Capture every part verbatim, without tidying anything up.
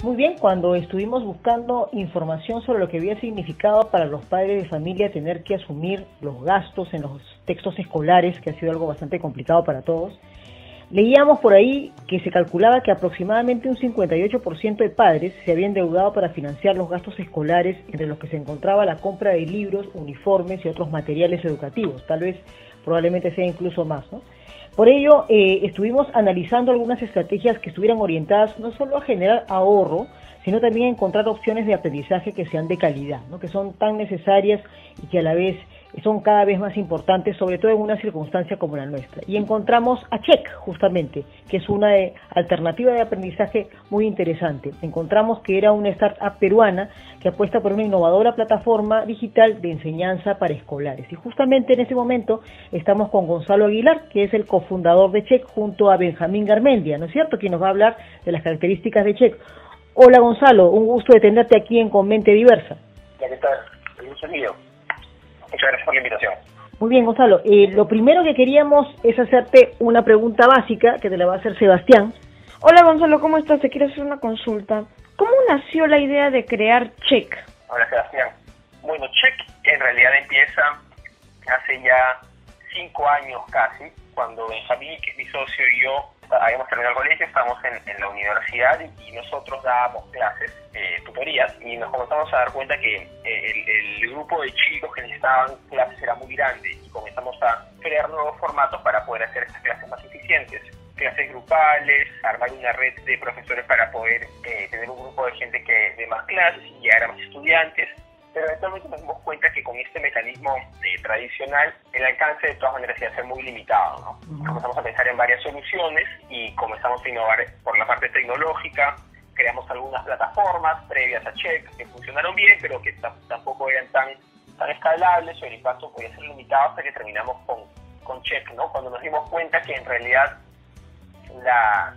Muy bien, cuando estuvimos buscando información sobre lo que había significado para los padres de familia tener que asumir los gastos en los textos escolares, que ha sido algo bastante complicado para todos, leíamos por ahí que se calculaba que aproximadamente un cincuenta y ocho por ciento de padres se habían endeudado para financiar los gastos escolares, entre los que se encontraba la compra de libros, uniformes y otros materiales educativos, tal vez probablemente sea incluso más, ¿no? Por ello, eh, estuvimos analizando algunas estrategias que estuvieran orientadas no solo a generar ahorro, sino también a encontrar opciones de aprendizaje que sean de calidad, ¿no? Que son tan necesarias y que a la vez son cada vez más importantes, sobre todo en una circunstancia como la nuestra. Y encontramos a Check, justamente, que es una eh, alternativa de aprendizaje muy interesante. Encontramos que era una startup peruana que apuesta por una innovadora plataforma digital de enseñanza para escolares. Y justamente en este momento estamos con Gonzalo Aguilar, que es el cofundador de Check, junto a Benjamín Garmendia, ¿no es cierto?, quien nos va a hablar de las características de Check. Hola Gonzalo, un gusto de tenerte aquí en Con Mente Diversa. ¿Qué tal? El gusto es mío. Muchas gracias por la invitación. Muy bien, Gonzalo. Eh, lo primero que queríamos es hacerte una pregunta básica que te la va a hacer Sebastián. Hola Gonzalo, ¿cómo estás? Te quiero hacer una consulta. ¿Cómo nació la idea de crear Check? Hola Sebastián. Bueno, Check en realidad empieza hace ya cinco años casi, cuando Benjamín, que es mi socio, y yo habíamos terminado el colegio, estábamos en, en la universidad y, y nosotros dábamos clases, eh, tutorías, y nos comenzamos a dar cuenta que eh, el, el grupo de chicos que necesitaban clases era muy grande y comenzamos a crear nuevos formatos para poder hacer estas clases más eficientes. Clases grupales, armar una red de profesores para poder eh, tener un grupo de gente que dé más clases y llegar a más estudiantes. Pero eventualmente nos dimos cuenta que con este mecanismo eh, tradicional el alcance de todas maneras iba a ser muy limitado, ¿no? Uh-huh. Comenzamos a pensar en varias soluciones y comenzamos a innovar por la parte tecnológica. Creamos algunas plataformas previas a Check que funcionaron bien, pero que t- tampoco eran tan, tan escalables o el impacto podía ser limitado hasta que terminamos con, con Check, ¿no? Cuando nos dimos cuenta que en realidad la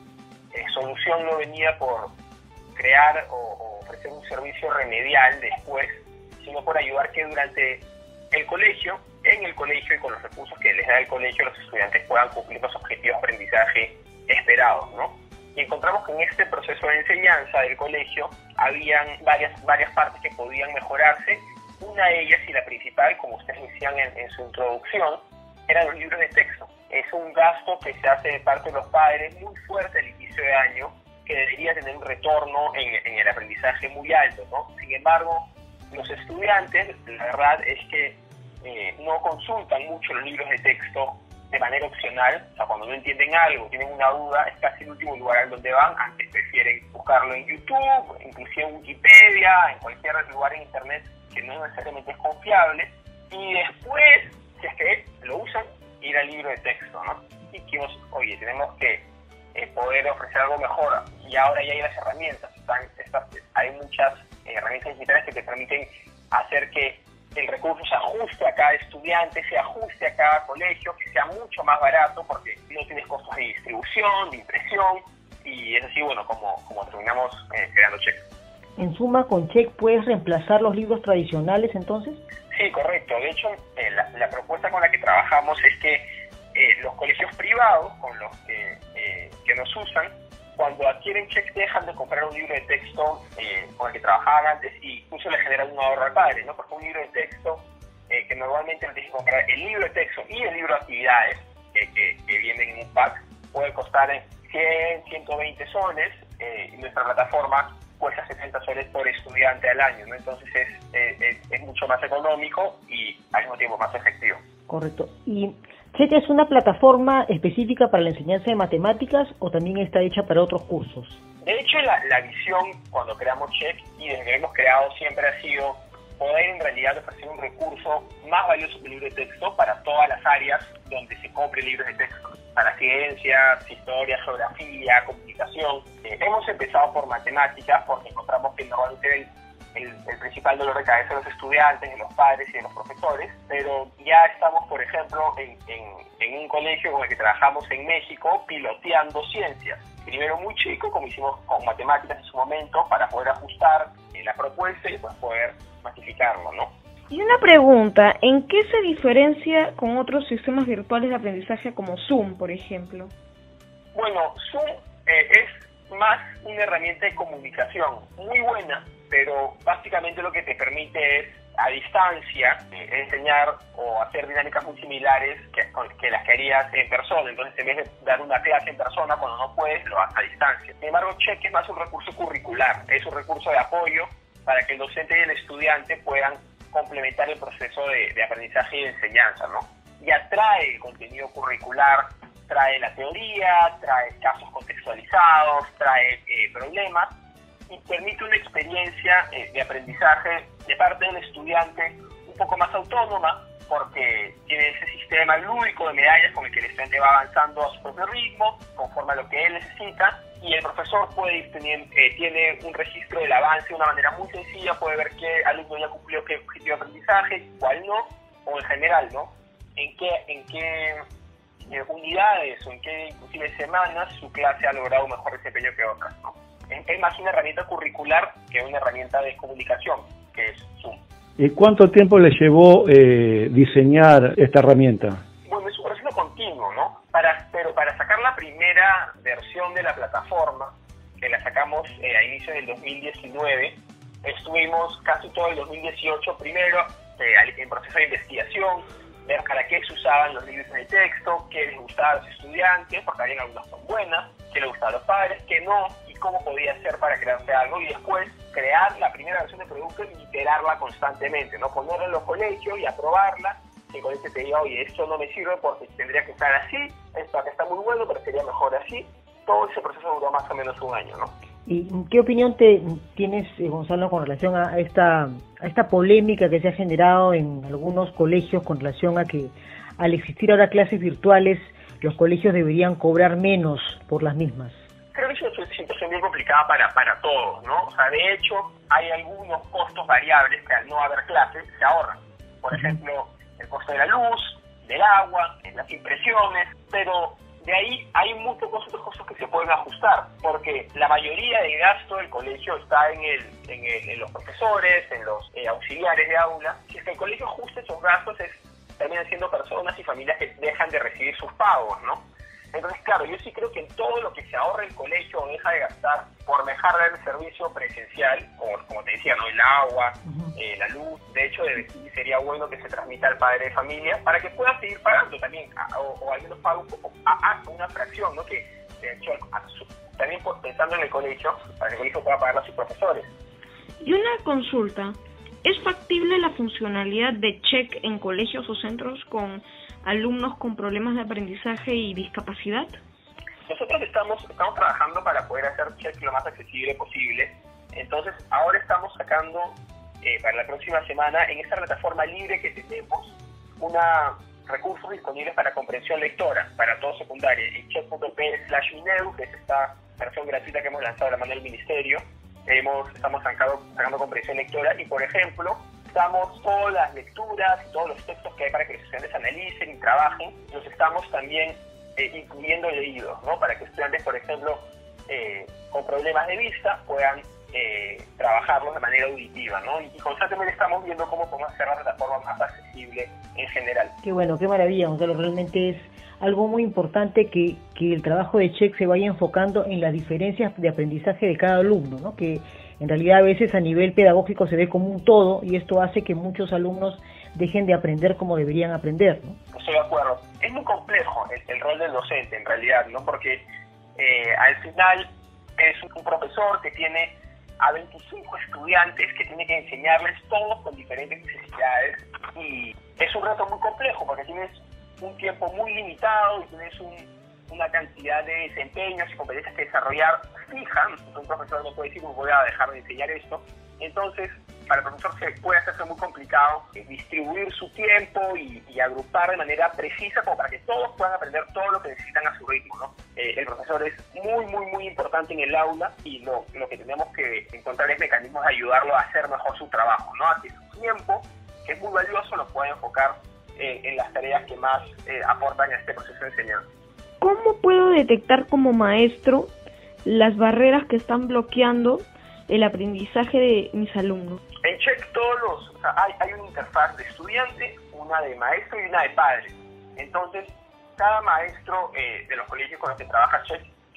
eh, solución no venía por crear o, o ofrecer un servicio remedial después, sino por ayudar que durante el colegio, en el colegio y con los recursos que les da el colegio, los estudiantes puedan cumplir los objetivos de aprendizaje esperados, ¿no? Y encontramos que en este proceso de enseñanza del colegio habían varias, varias partes que podían mejorarse. Una de ellas, y la principal, como ustedes decían en, en su introducción, eran los libros de texto. Es un gasto que se hace de parte de los padres muy fuerte al inicio de año, que debería tener un retorno en, en el aprendizaje muy alto, ¿no? Sin embargo, los estudiantes, la verdad es que eh, no consultan mucho los libros de texto de manera opcional. O sea, cuando no entienden algo, tienen una duda, es casi el último lugar al donde van. Antes prefieren buscarlo en YouTube, inclusive en Wikipedia, en cualquier lugar en Internet que no necesariamente es confiable. Y después, si es que lo usan, ir al libro de texto, ¿no? Y dijimos, oye, tenemos que eh, poder ofrecer algo mejor. Y ahora ya hay las herramientas. Están, estas, hay muchas eh, herramientas digitales que te permiten hacer que el recurso se ajuste a cada estudiante, se ajuste a cada colegio, que sea mucho más barato porque no tienes costos de distribución, de impresión, y es así, bueno, como, como terminamos eh, creando Check. En suma, ¿con Check puedes reemplazar los libros tradicionales entonces? Sí, correcto. De hecho, eh, la, la propuesta con la que trabajamos es que eh, los colegios privados con los que, eh, que nos usan, cuando adquieren Check dejan de comprar un libro de texto eh, con el que trabajaban antes y incluso le generan un ahorro al padre, ¿no? Porque un libro de texto eh, que normalmente le tienes que comprar el libro de texto y el libro de actividades eh, que, que vienen en un pack puede costar cien, ciento veinte soles eh, y nuestra plataforma cuesta setenta soles por estudiante al año, ¿no? Entonces es, es, es, es mucho más económico y al mismo tiempo más efectivo. Correcto. ¿Y Check es una plataforma específica para la enseñanza de matemáticas o también está hecha para otros cursos? De hecho, la, la visión cuando creamos Check y desde que hemos creado siempre ha sido poder en realidad ofrecer un recurso más valioso que el libro de texto para todas las áreas donde se compre libros de texto. Para ciencias, historia, geografía, comunicación. Eh, hemos empezado por matemáticas porque encontramos que normalmente el, el, el principal dolor de cabeza de los estudiantes, de los padres y de los profesores, pero ya estamos, por ejemplo, en, en, en un colegio con el que trabajamos en México piloteando ciencias. Primero muy chico, como hicimos con matemáticas en su momento, para poder ajustar eh, la propuesta y pues poder masificarlo, ¿no? Y una pregunta, ¿en qué se diferencia con otros sistemas virtuales de aprendizaje como Zoom, por ejemplo? Bueno, Zoom eh, es más una herramienta de comunicación muy buena, pero básicamente lo que te permite es a distancia eh, enseñar o hacer dinámicas muy similares que, que las que harías en persona. Entonces, en vez de dar una clase en persona, cuando no puedes, lo haces a distancia. Sin embargo, Check es más un recurso curricular, es un recurso de apoyo para que el docente y el estudiante puedan complementar el proceso de, de aprendizaje y de enseñanza, ¿no? Ya trae el contenido curricular, trae la teoría, trae casos contextualizados, trae eh, problemas, y permite una experiencia eh, de aprendizaje de parte del estudiante un poco más autónoma, porque tiene ese sistema lúdico de medallas con el que el estudiante va avanzando a su propio ritmo, conforme a lo que él necesita, y el profesor puede ir teniendo, eh, tiene un registro del avance de una manera muy sencilla, puede ver qué alumno ya cumplió qué objetivo de aprendizaje, cuál no, o en general, ¿no? En qué, en qué eh, unidades o en qué inclusive semanas su clase ha logrado un mejor desempeño que otras, ¿no? Es más una herramienta curricular que una herramienta de comunicación, que es Zoom. ¿Y cuánto tiempo le llevó eh, diseñar esta herramienta? Bueno, es un proceso continuo, ¿no? Para, pero para sacar la primera versión de la plataforma, que la sacamos eh, a inicios del dos mil diecinueve, estuvimos casi todo el dos mil dieciocho primero eh, en proceso de investigación, ver para qué se usaban los libros de texto, qué les gustaba a los estudiantes, porque había algunas son buenas, qué les gustaba a los padres, qué no, y cómo podía ser para crearse algo, y después crear la primera versión del producto y iterarla constantemente, ¿no? Ponerla en los colegios y aprobarla, que el colegio te diga, oye, esto no me sirve porque tendría que estar así, esto acá está muy bueno, pero sería mejor así. Todo ese proceso duró más o menos un año, ¿no? ¿Y qué opinión te tienes, Gonzalo, con relación a esta, a esta polémica que se ha generado en algunos colegios con relación a que al existir ahora clases virtuales, los colegios deberían cobrar menos por las mismas? Creo que es una situación bien complicada para, para todos, ¿no? O sea, de hecho, hay algunos costos variables que al no haber clases se ahorran. Por ejemplo, el costo de la luz, del agua, las impresiones, pero de ahí hay muchos otros costos que se pueden ajustar, porque la mayoría del gasto del colegio está en, el, en, el, en los profesores, en los eh, auxiliares de aula. Si es que el colegio ajusta esos gastos, es, terminan siendo personas y familias que dejan de recibir sus pagos, ¿no? Entonces, claro, yo sí creo que en todo lo que se ahorra el colegio o deja de gastar por dejar de dar el servicio presencial, como, como te decía, ¿no? El agua, uh-huh. eh, la luz, de hecho de, sería bueno que se transmita al padre de familia para que pueda seguir pagando también, a, o, o al menos pague un poco, a, a una fracción, ¿no? Que de hecho, a su, también pensando en el colegio, para que el colegio pueda pagar a sus profesores. Y una consulta, ¿es factible la funcionalidad de Check en colegios o centros con alumnos con problemas de aprendizaje y discapacidad? Nosotros estamos, estamos trabajando para poder hacer Check lo más accesible posible. Entonces, ahora estamos sacando eh, para la próxima semana en esta plataforma libre que tenemos una recursos disponibles para comprensión lectora para todo secundaria en check punto p slash minedu, que es esta versión gratuita que hemos lanzado de la mano del ministerio. Hemos, estamos sacando, sacando comprensión lectora y, por ejemplo, estamos todas las lecturas y todos los textos que hay para que los estudiantes analicen y trabajen, los estamos también eh, incluyendo leídos, ¿no? Para que estudiantes, por ejemplo, eh, con problemas de vista puedan eh, trabajarlos de manera auditiva, ¿no? Y, y constantemente estamos viendo cómo podemos hacer la plataforma más accesible en general. Qué bueno, qué maravilla, Gonzalo. Realmente es algo muy importante que, que el trabajo de Check se vaya enfocando en las diferencias de aprendizaje de cada alumno, ¿no? Que en realidad a veces a nivel pedagógico se ve como un todo y esto hace que muchos alumnos dejen de aprender como deberían aprender, ¿no? Estoy de acuerdo. Es muy complejo el, el rol del docente en realidad, ¿no? Porque eh, al final es un profesor que tiene a veinticinco estudiantes que tiene que enseñarles todos con diferentes necesidades y es un reto muy complejo porque tienes un tiempo muy limitado y tienes un, una cantidad de desempeños y competencias que desarrollar fija. Un profesor no puede decir, no voy a dejar de enseñar esto. Entonces, para el profesor se puede hacerse muy complicado eh, distribuir su tiempo y, y agrupar de manera precisa como para que todos puedan aprender todo lo que necesitan a su ritmo, ¿no? Eh, el profesor es muy, muy, muy importante en el aula y lo, lo que tenemos que encontrar es mecanismos de ayudarlo a hacer mejor su trabajo, ¿no? A que su tiempo, que es muy valioso, lo pueda enfocar eh, en las tareas que más eh, aportan a este proceso de enseñanza. ¿Cómo puedo detectar como maestro las barreras que están bloqueando el aprendizaje de mis alumnos? En Check todos los, o sea, hay, hay una interfaz de estudiante, una de maestro y una de padre. Entonces, cada maestro eh, de los colegios con los que trabaja Check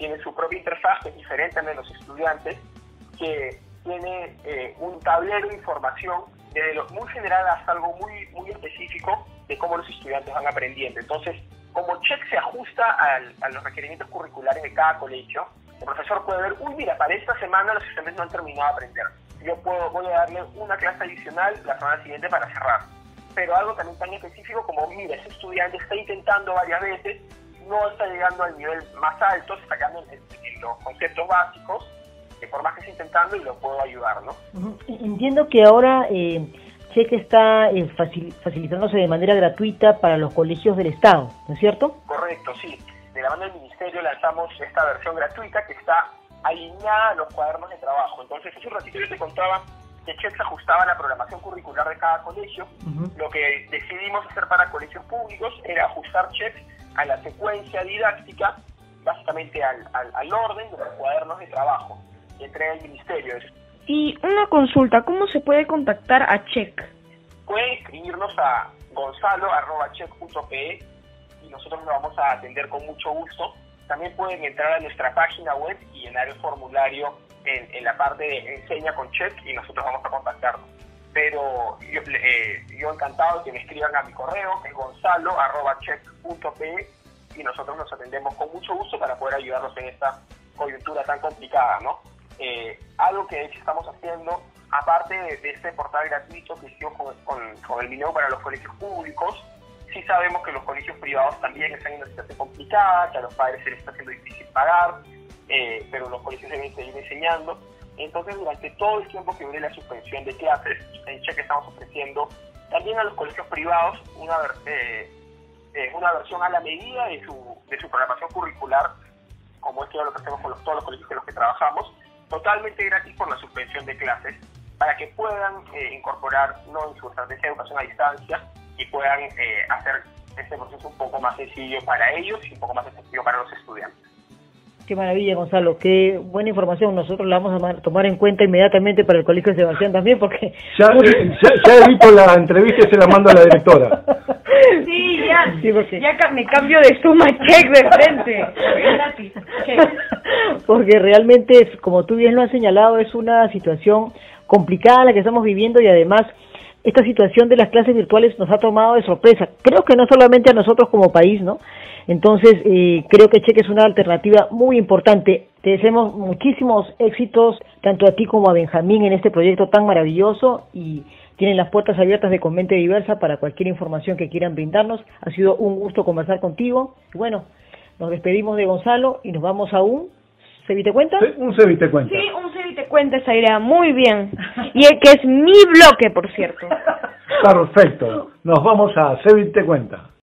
tiene su propia interfaz, que es diferente a la de los estudiantes, que tiene eh, un tablero de información desde lo muy general hasta algo muy, muy específico de cómo los estudiantes van aprendiendo. Entonces, como Check se ajusta al, a los requerimientos curriculares de cada colegio, el profesor puede ver, uy, mira, para esta semana los estudiantes no han terminado de aprender. Yo puedo, voy a darle una clase adicional la semana siguiente para cerrar. Pero algo también tan específico como, mira, ese estudiante está intentando varias veces, no está llegando al nivel más alto, se está quedando en, en los conceptos básicos, que por más que esté intentando, y lo puedo ayudar, ¿no? Uh-huh. Entiendo que ahora eh, Check está eh, facil, facilitándose de manera gratuita para los colegios del Estado, ¿no es cierto? Correcto, sí. De la mano del Ministerio lanzamos esta versión gratuita que está alineada a los cuadernos de trabajo. Entonces, hace un ratito yo te contaba que Check se ajustaba a la programación curricular de cada colegio. Uh-huh. Lo que decidimos hacer para colegios públicos era ajustar Check a la secuencia didáctica, básicamente al, al, al orden de los cuadernos de trabajo que entrega el Ministerio. Y una consulta, ¿cómo se puede contactar a Check? Pueden escribirnos a gonzalo arroba check punto pe y nosotros nos vamos a atender con mucho gusto. También pueden entrar a nuestra página web y llenar el formulario en, en la parte de enseña con Check y nosotros vamos a contactarnos. Pero yo, eh, yo encantado de que me escriban a mi correo, que es gonzalo arroba check punto pe, y nosotros nos atendemos con mucho gusto para poder ayudarlos en esta coyuntura tan complicada, ¿no? Eh, algo que de hecho estamos haciendo, aparte de, de este portal gratuito que hicimos con, con, con el video para los colegios públicos, sí sabemos que los colegios privados también están en una situación complicada, que a los padres se les está haciendo difícil pagar, eh, pero los colegios deben seguir enseñando. Entonces, durante todo el tiempo que dure la suspensión de clases, en Check estamos ofreciendo también a los colegios privados una, eh, eh, una versión a la medida de su, de su programación curricular, como es que lo que hacemos con los, todos los colegios con los que trabajamos, totalmente gratis por la suspensión de clases, para que puedan eh, incorporar ¿no? en su estrategia de educación a distancia y puedan eh, hacer este proceso un poco más sencillo para ellos y un poco más sencillo para los estudiantes. Qué maravilla, Gonzalo, qué buena información. Nosotros la vamos a tomar en cuenta inmediatamente para el Colegio de Sebastián también, porque... Ya, ya, ya he visto la entrevista y se la mando a la directora. Sí, ya, sí, porque... ya me cambio de suma Check de frente. Gratis. Porque realmente, como tú bien lo has señalado, es una situación complicada la que estamos viviendo y además esta situación de las clases virtuales nos ha tomado de sorpresa. Creo que no solamente a nosotros como país, ¿no? Entonces, eh, creo que Check es una alternativa muy importante. Te deseamos muchísimos éxitos, tanto a ti como a Benjamín, en este proyecto tan maravilloso, y tienen las puertas abiertas de Conmente Diversa para cualquier información que quieran brindarnos. Ha sido un gusto conversar contigo. Y bueno, nos despedimos de Gonzalo y nos vamos a un ¿Sevite Cuenta? Sí, un Sevite Cuenta. Sí, un Sevite Cuenta, esa idea, muy bien. Y el que es mi bloque, por cierto. Perfecto. Nos vamos a Sevite Cuenta.